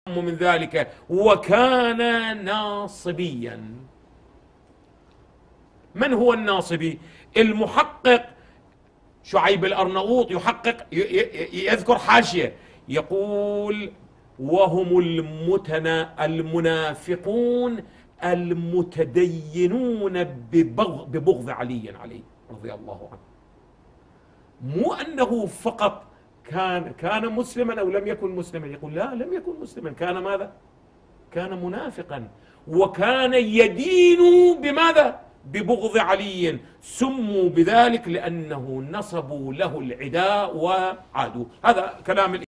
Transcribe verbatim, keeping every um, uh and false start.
من ذلك وكان ناصبيا. من هو الناصبي؟ المحقق شعيب الأرناؤوط يحقق يذكر حاشية يقول: وهم المتنا المنافقون المتدينون ببغض, ببغض علي عليه رضي الله عنه. مو أنه فقط كان كان مسلما أو لم يكن مسلما، يقول لا، لم يكن مسلما، كان ماذا؟ كان منافقا، وكان يدين بماذا؟ ببغض علي. سموا بذلك لأنه نصبوا له العداء وعادوا. هذا كلام